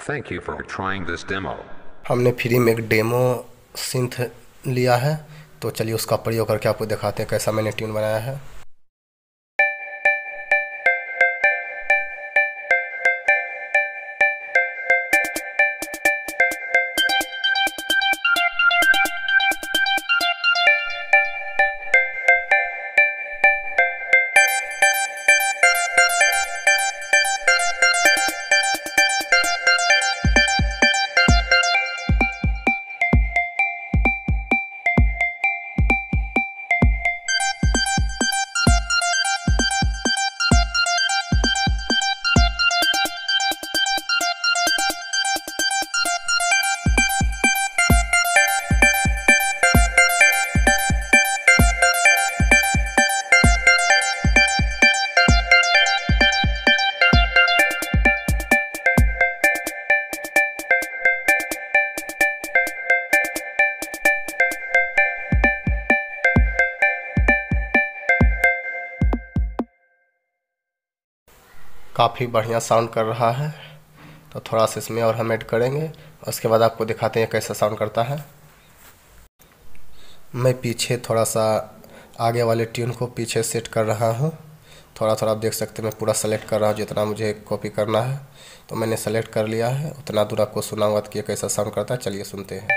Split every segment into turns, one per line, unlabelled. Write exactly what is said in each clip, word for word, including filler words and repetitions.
Thank you for trying this demo.
हमने free में एक डेमो सिंथ लिया है, तो चलिए उसका प्रयोग करके आपको दिखाते हैं कैसा मैंने ट्यून बनाया है। काफ़ी बढ़िया साउंड कर रहा है, तो थोड़ा सा इसमें और हम ऐड करेंगे। उसके बाद आपको दिखाते हैं कैसा साउंड करता है। मैं पीछे थोड़ा सा आगे वाले ट्यून को पीछे सेट कर रहा हूँ। थोड़ा थोड़ा आप देख सकते हैं, मैं पूरा सेलेक्ट कर रहा हूँ जितना मुझे कॉपी करना है, तो मैंने सेलेक्ट कर लिया है। उतना दूर आपको सुनाऊंगा कि ये कैसा साउंड करता है। चलिए सुनते हैं।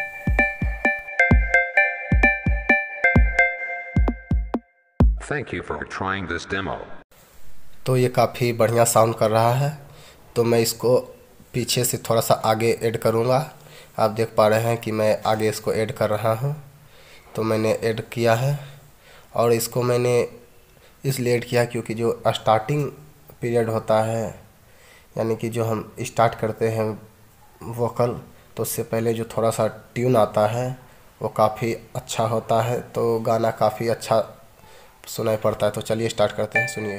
Thank you for trying this demo.
तो ये काफ़ी बढ़िया साउंड कर रहा है, तो मैं इसको पीछे से थोड़ा सा आगे ऐड करूँगा। आप देख पा रहे हैं कि मैं आगे इसको ऐड कर रहा हूँ, तो मैंने ऐड किया है। और इसको मैंने इसलिए ऐड किया क्योंकि जो स्टार्टिंग पीरियड होता है, यानी कि जो हम स्टार्ट करते हैं वोकल, तो उससे पहले जो थोड़ा सा ट्यून आता है वो काफ़ी अच्छा होता है, तो गाना काफ़ी अच्छा सुनाई पड़ता है। तो चलिए स्टार्ट करते हैं, सुनिए।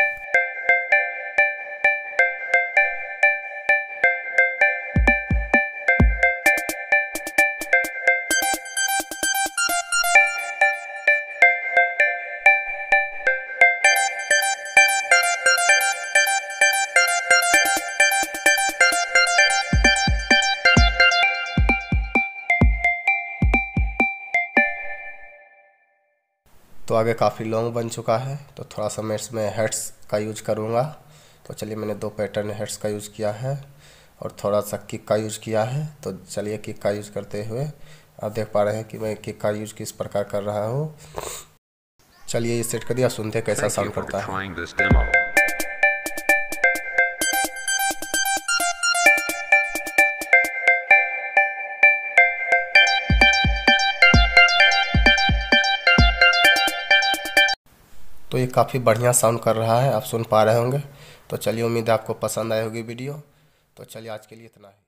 तो आगे काफ़ी लॉन्ग बन चुका है, तो थोड़ा सा मैं इसमें हेड्स का यूज करूँगा। तो चलिए मैंने दो पैटर्न हेड्स का यूज़ किया है और थोड़ा सा किक का यूज़ किया है। तो चलिए किक का यूज़ करते हुए आप देख पा रहे हैं कि मैं किक का यूज़ किस प्रकार कर रहा हूँ। चलिए ये सेट कर दिया, सुनते कैसा साउंड करता है। तो ये काफ़ी बढ़िया साउंड कर रहा है, आप सुन पा रहे होंगे। तो चलिए उम्मीद है आपको पसंद आई होगी वीडियो। तो चलिए आज के लिए इतना ही।